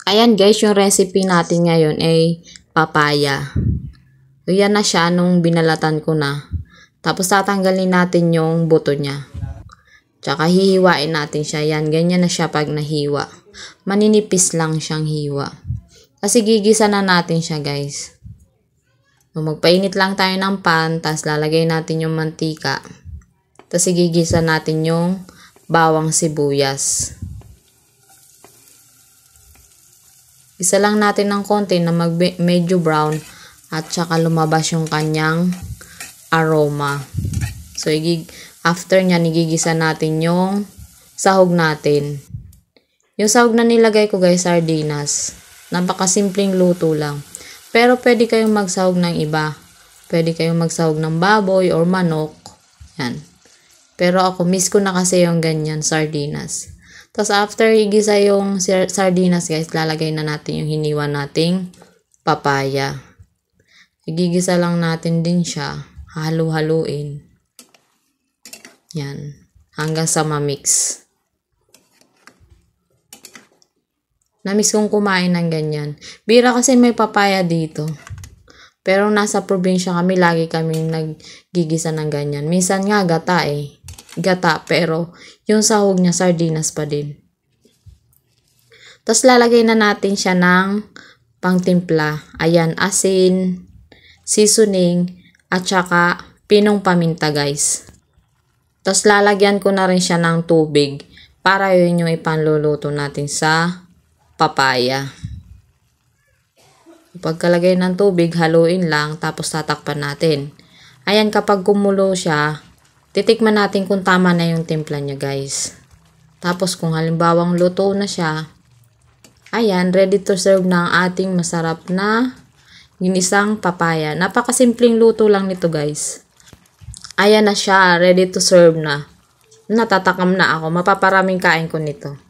Ayan guys, yung recipe natin ngayon ay papaya. So, yan na siya nung binalatan ko na. Tapos tatanggalin natin yung buto niya. Tsaka hihiwain natin siya. Yan, ganyan na siya pag nahiwa. Maninipis lang siyang hiwa. Kasi gigisa na natin siya guys. So, magpainit lang tayo ng pan. Tapos lalagay natin yung mantika. Tapos gigisa natin yung bawang sibuyas. Isa lang natin ng konti na medyo brown at saka lumabas yung kanyang aroma. So, after niya, nigigisa natin yung sahog natin. Yung sahog na nilagay ko guys, sardinas. Napakasimpleng luto lang. Pero pwede kayong magsahog ng iba. Pwede kayong magsahog ng baboy or manok. Yan. Pero ako, miss ko na kasi yung ganyan, sardinas. Tapos after igisa yung sardinas guys, lalagay na natin yung hiniwa nating papaya. Igigisa lang natin din siya. Halu-haluin. Yan. Hanggang sa ma-mix. Namiss kong kumain ng ganyan. Bira kasi may papaya dito. Pero nasa probinsya kami, lagi kami naggigisa ng ganyan. Minsan nga gata eh. Gata, pero yung sahog niya sardinas pa din. Tapos lalagay na natin siya ng pangtimpla. Ayan, asin, seasoning, at saka pinong paminta guys. Tapos lalagyan ko na rin siya ng tubig para yun yung ipanluluto natin sa papaya. Pagkalagay ng tubig, haluin lang, tapos tatakpan natin. Ayan, kapag kumulo siya, titikman natin kung tama na yung timpla niya guys. Tapos kung halimbawang luto na siya, ayan, ready to serve na ang ating masarap na ginisang papaya. Napakasimpleng luto lang nito guys. Ayan na siya, ready to serve na. Natatakam na ako, mapaparaming kain ko nito.